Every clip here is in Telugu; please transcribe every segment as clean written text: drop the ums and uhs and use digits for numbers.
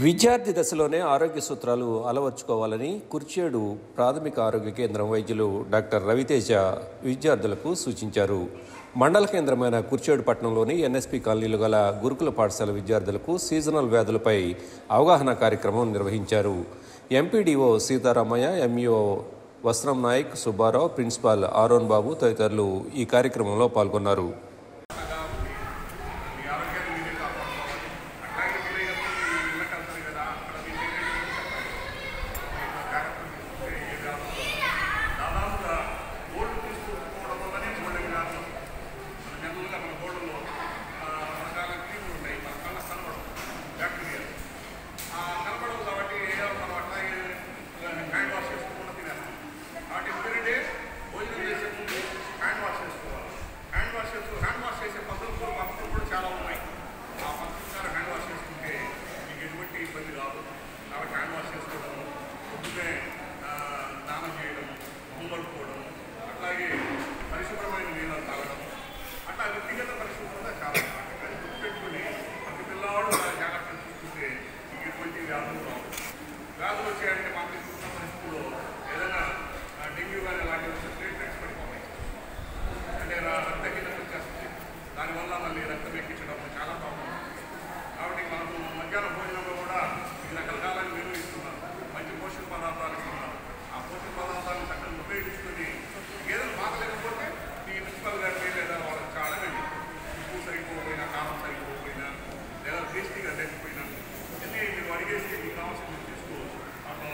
విద్యార్థి దశలోనే ఆరోగ్య సూత్రాలు అలవర్చుకోవాలని కుర్చేడు ప్రాథమిక ఆరోగ్య కేంద్రం వైద్యులు డాక్టర్ రవితేజ విద్యార్థులకు సూచించారు. మండల కేంద్రమైన కుర్చేడు పట్టణంలోని ఎన్ఎస్పి కాలనీలు గల గురుకుల పాఠశాల విద్యార్థులకు సీజనల్ వ్యాధులపై అవగాహన కార్యక్రమం నిర్వహించారు. MPDO Sitaramayya, MEO Vastram Nayak, Subbarao, principal Aaron Babu తదితరులు ఈ కార్యక్రమంలో పాల్గొన్నారు.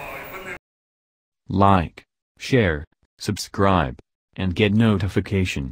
Like, share, subscribe, and get notification.